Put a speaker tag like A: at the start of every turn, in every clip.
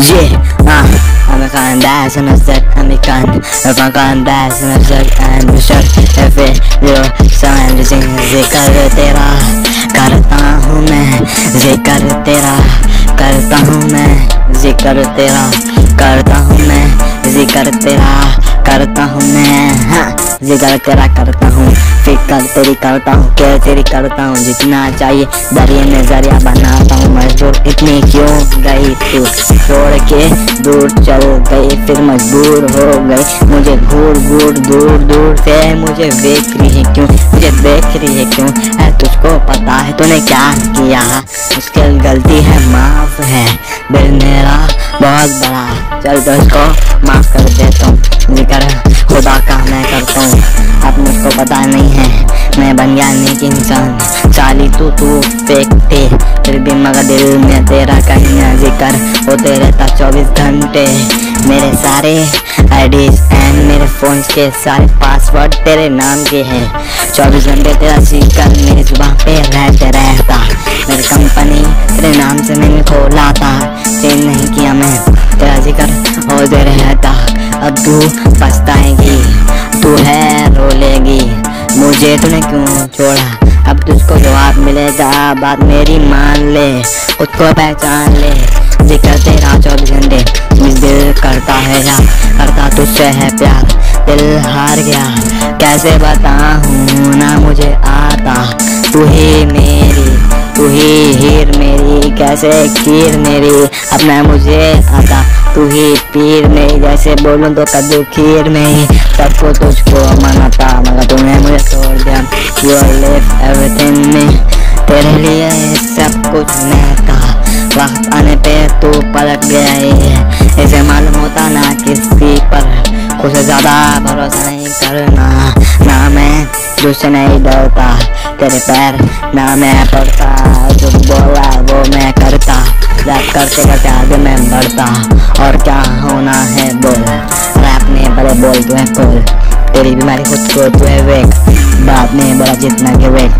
A: I'm a kind bass and I said I'm a kind. If I'm kind bass and I said I'm a shirt. If it you sound जिक्र तेरा करता हूँ मैं, जिक्र तेरा करता हूँ मैं, जिक्र तेरा करता हूँ मैं, जिक्र तेरा करता हूँ मैं, हाँ जिक्र तेरा करता हूँ, फिक्र तेरी करता हूँ, केयर तेरी करता हूँ, जितना चाहिए दरिया में जरिया बनाता हूँ। मजबूर इतनी क्यों गई तू, छोड़ के दूर चल गई, फिर मजबूर हो गई, मुझे घूर घूर दूर दूर से मुझे देख रही है क्यों, मुझे देख रही है क्यों, है तुझको पता है तूने क्या किया, मुश्किल गलती है माफ है, दिल मेरा बहुत बड़ा, चल तुझको माफ कर देता हूँ, जिक्र खुदा का मैं करता हूँ। अब मुझको पता नहीं है मैं बन गया नेक इंसान, चाली तू फेंकते फिर भी मगर दिल में तेरा कहीं ना जिक्र होते रहता 24 घंटे। मेरे सारे आईडीज एंड मेरे फोन के सारे पासवर्ड तेरे नाम के हैं, 24 घंटे तेरा जिक्र मेरी जुबान पे रहता, मेरी कंपनी तेरे नाम से मैंने खोला था, चेंज नहीं किया मैं, तेरा जिक्र होते रहता। अब तू पछताएगी, तू है रोलेगी, मुझे तूने क्यों छोड़ा, अब तुझको जवाब मिलेगा, बात मेरी मान ले, खुद को पहचान ले, जिक्र तेरा 24 घंटे इस दिल करता है यार, करता तुझसे है प्यार, दिल हार गया कैसे बताऊँ ना मुझे आता, तू ही मेरी तू ही हीर मेरी, कैसे खीर मेरी अब मैं मुझे आता, तू ही पीर मेरी, जैसे बोलूं तो कद्दू खीर में ही सबको तुझको मनाता, मगर तूने मुझे छोड़ दिया, You live everything में, तेरे लिए सब कुछ मैं था, वक्त आने पे तू पलट गया है, इसे मालूम होता ना किसी पर, कुछ ज्यादा भरोसा नहीं करना, ना मैं तुझसे नहीं डरता, तेरे पैर ना मैं पड़ता, जो बोला वो मैं करता, रैप करते करते आगे मैं बढ़ता, और क्या होना है बोल, रैप में बड़े बोल तू है बोल, तेरी बीमारी खुद को तू है वेक, बाप ने बोला जितना के वेक,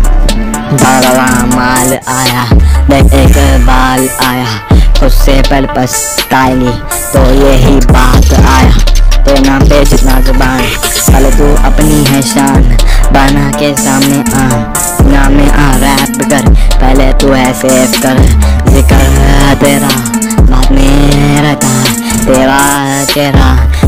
A: बड़ा माल आया देख एक बाल आया, उससे पहले पछताएगी तो यही बात आया, तेरे नाम पे जितना जुबान, पहले तू अपनी है शान, बना के सामने आ, नाम में आ रैप कर, पहले तू ऐसे कर, जिक्र तेरा बात में रहता, तेरा चेहरा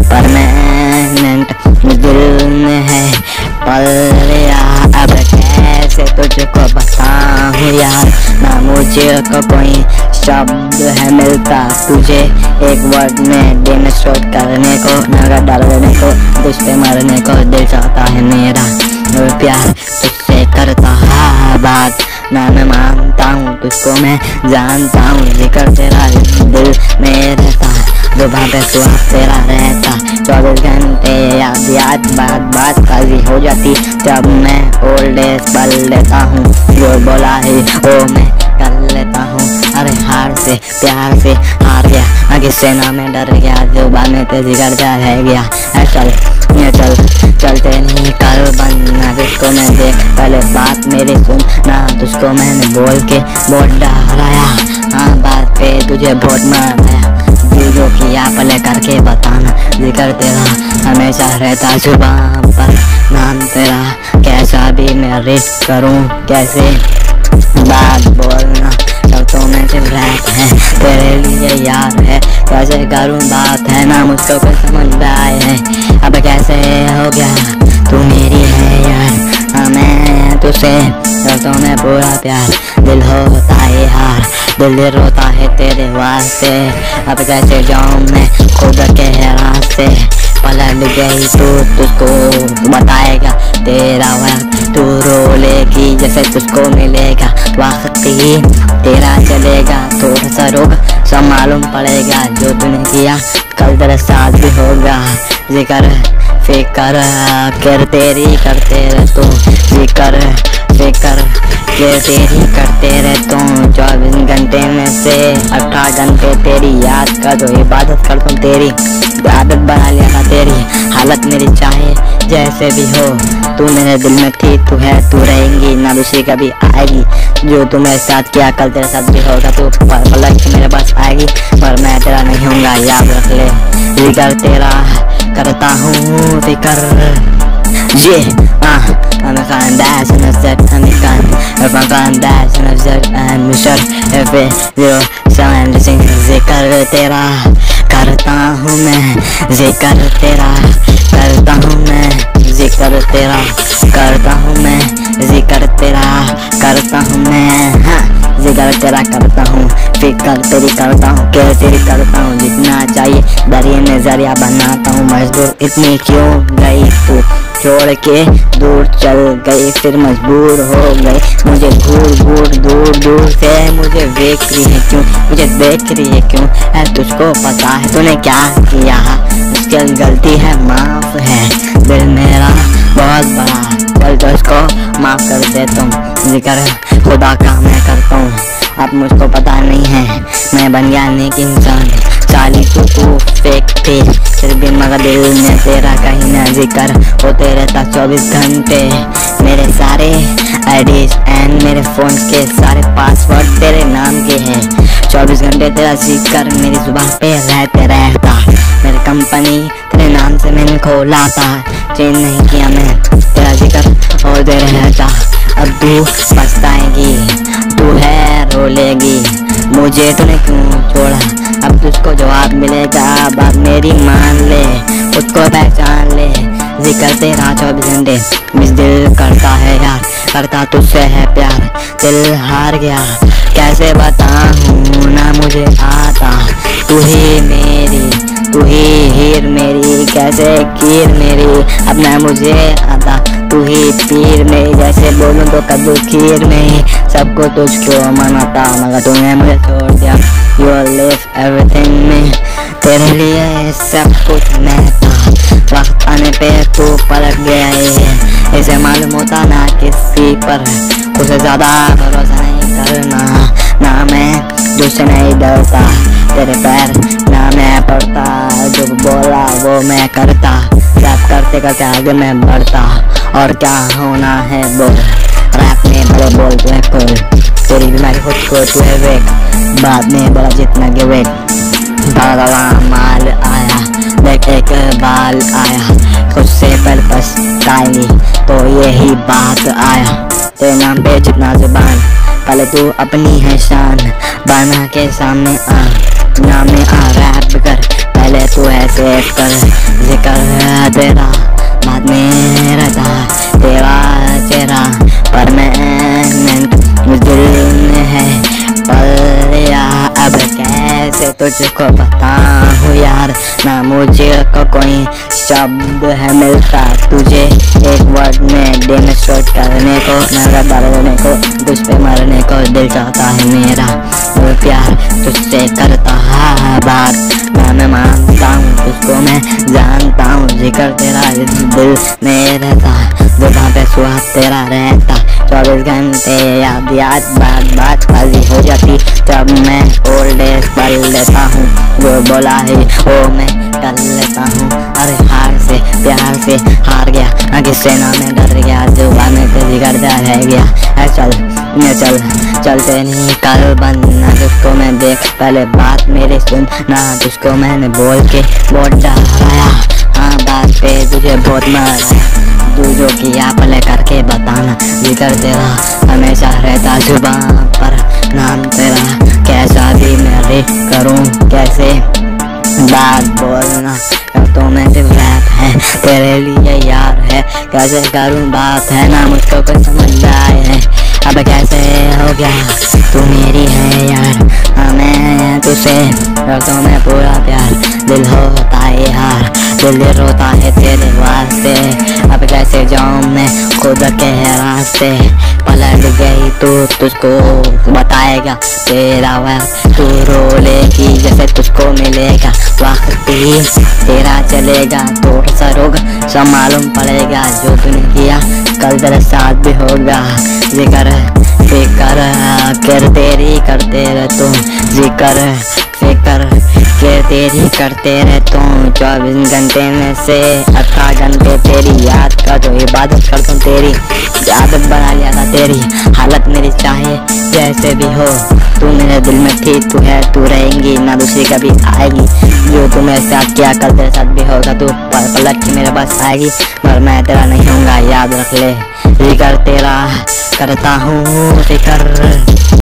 A: परमानेंट दिल में है पल गया, अब कैसे तुझको बताऊँ यार, ना मुझे को कोई शब्द है मिलता तुझे एक वर्ड में डेमोस्ट्रेट करने को, ना डरने को, तुझ पे मरने को दिल चाहता है मेरा, प्यार तुझसे करता है बात, ना मैं मानता हूँ तुझको मैं जानता हूँ, जिक्र तेरा दिल में रहता, जुबान पे सुहाग तेरा रहता, 24 घंटे याद बात कभी हो जाती, जब मैं ओल्ड एज पल लेता हूँ, जो बोला है वो मैं कर लेता हूँ, अरे हार से प्यार से हार गया, आगे से ना मैं डर गया, जुबान में तेजी करता रह गया, चल चलते नहीं कल बनना, जिसको मैं देख पहले बात मेरी सुन ना, तुझको मैंने बोल के बहुत डराया, हाँ बात पे तुझे बहुत माराया, जो किया पहले करके बताना, जिक्र तेरा हमेशा रहता जुबान पर, नाम तेरा कैसा भी मैं रिस्क करूँ, कैसे बात बोलना तो मैं सिर्फ रैप है, तेरे लिए यार है, कैसे करूँ बात है ना मुझको कोई समझ आए है, अब कैसे हो गया तू मेरी है यार, हाँ मैं तुझसे करता हूँ मैं पूरा प्यार, दिल होता है हार, दिल रोता है तेरे वास्ते, अब कैसे जाऊँ मैं खुद के रास्ते, पलट गई तू तुझको बताएगा तेरा वक्त, तू रोलेगी जैसे तुझको मिलेगा वक्त ही तेरा चलेगा, थोड़ा सा रोक सब मालूम पड़ेगा, जो तूने किया कल तेरे साथ भी होगा, जिक्र फिकर कर तेरी करते रह तू, जिक्र फिकर के तेरी करते रह तू, 24 घंटे में से 18 घंटे तेरी याद कर दो, इबादत करता हूँ तेरी, आदत बना लिया था तेरी, हालत मेरी चाहे जैसे भी हो, तू मेरे दिल में थी, तू है, तू रहेंगी, ना दूसरी कभी आएगी। जो तू मेरे साथ किया कल तेरे साथ भी होगा, तू पलट के मेरे पास आएगी, पर मैं तेरा नहीं होऊंगा, याद रख ले। जिगर तेरा करता हूँ फिकर, I'm a kind bass and I've said I'm a kind. If I'm kind bass and I've said I'm a shot. If it you sound to sing जिक्र तेरा करता हूँ मैं, जिक्र तेरा करता हूँ मैं, जिक्र तेरा करता हूँ मैं, जिक्र तेरा करता हूँ मैं, हाँ जिक्र तेरा करता हूँ, फिक्र तेरी करता हूँ, केयर तेरी करता हूँ, जितना चाहिए दरिया में जरिया बनाता हूँ। मजबूर इतनी क्यों गई तू, छोड़ के दूर चल गई, फिर मजबूर हो गई, मुझे घूर घूर दूर दूर से मुझे देख रही है क्यों, मुझे देख रही है क्यों, है तुझको पता है तूने क्या किया, उसकी गलती है माफ है, दिल मेरा बहुत बड़ा, चल तो इसको माफ कर दे तुम, जिक्र खुदा का मैं करता हूँ। अब मुझको पता नहीं है मैं बन गया नेक इंसान, चाली तू फेक थी फिर भी मगर दिल में तेरा कहीं ना जिक्र होते रहता 24 घंटे। मेरे सारे आईडीज एंड मेरे फोन के सारे पासवर्ड तेरे नाम के हैं, 24 घंटे तेरा जिक्र मेरी जुबान पे रहते रहता, मेरी कंपनी तेरे नाम से मैंने खोला था, चेंज नहीं किया मैं तेरा जिक्र होते रहता। अब तू पछताएगी, तू है रोलेगी, मुझे तूने क्यों छोड़ा, अब तुझको जवाब मिलेगा, बात मेरी मान ले, खुद को पहचान ले, जिक्र तेरा 24 घंटे मिस दिल करता है यार, करता तुझसे है प्यार, दिल हार गया कैसे बताऊं ना मुझे आता, तू ही मेरी, तू ही हीर मेरी, कैसे कीर मेरी, अब ना मुझे आता, तू ही पीर मेरी, जैसे बोलूं तो कद्दू खीर में, सबको तुझको मनाता मगर तूने मुझे छोड़ दिया, You live everything में, तेरे लिए सब कुछ मैं था, वक्त आने पे तू पलट गया है, इसे मालूम होता ना किसी पर, उसे ज्यादा भरोसा नहीं करना, ना मैं तुझसे नहीं डरता, तेरे पैर ना मैं पड़ता, जो बोला वो मैं करता, रैप करते करते आगे मैं बढ़ता, और क्या होना है बोल, रैप में बड़े बोल तू है कुल, तेरी बीमारी खुद को तू है वेक, बाद में बड़ा जितना गिवेक, बड़ा माल आया देख एक बाल आया, खुद से पहले पछताएगी तो यही बात आया, तेरे नाम पे जितना जुबान, पहले तू अपनी है शान, बना के सामने आ, नाम में आ रैप कर, पहले तू ऐसे कर, जिक्र तेरा बाद में रहता, तेरा चेहरा परमानेंट दिल में है पल या, अब कैसे तुझको बताऊं यार, ना मुझे को कोई शब्द है मिलता तुझे एक वर्ड में डेमोस्ट्रेट करने को, ना डरने को, तुझ पे मरने को दिल चाहता है मेरा, वो प्यार तुझसे करता है बात, ना मैं मानता हूँ तुझको मैं जानता हूँ, जिक्र तेरा दिल में रहता, जुबान पे सुहाग तेरा रहता, 24 घंटे याद याद बात बात खाली हो जाती, जब मैं ओल्ड एज पढ़ लेता हूँ, जो बोला है वो मैं कर लेता हूँ, अरे हार से प्यार से हार गया, आगे से ना मैं डर गया, जुबान में तेरी गर्दा रह गया, चल मैं चलते नहीं कल बनना, तुझको मैं देख पहले बात मेरी सुन ना, तुझको मैंने बोल के बहुत डराया, हाँ बात पे तुझे बहुत मारा, तू जो किया पहले करके बताना, जिक्र तेरा हमेशा रहता जुबान पर, नाम तेरा कैसा भी मैं रेप करूं, कैसे बात बोलना तो मैं सिर्फ रैप है, तेरे लिए यार है, कैसे करूं बात है ना मुझको कोई समझ आए है, अब कैसे हो गया तू मेरी है यार, मैं तुझसे रखता मैं पूरा प्यार, दिल होता है यार, दिल रोता है तेरे वास्ते, अब कैसे जाऊं मैं खुद के रास्ते, पलट गई तू तुझको बताएगा तेरा वक्त, तू रोलेगी जैसे तुझको मिलेगा वक्त ही तेरा चलेगा, थोड़ा सा रोग सब मालूम पड़ेगा, जो तूने किया कल तेरे साथ भी होगा, जिक्र फिक्र कर तेरी करते रह तुम, जिक्र फिक्र के तेरी करते रहता हूँ 24 घंटे में से 18 घंटे तेरी याद कर दो, इबादत करता हूँ तेरी, आदत बना लिया था तेरी। हालत मेरी चाहे जैसे भी हो, तू मेरे दिल में थी, तू है, तू रहेंगी, ना दूसरी कभी आएगी। जो तू मेरे साथ किया कल तेरे साथ भी होगा, तू पलट के मेरे पास आएगी, मगर मैं तेरा नहीं होऊंगा, याद रख ले। जिक्र तेरा करता हूँ, जिक्र।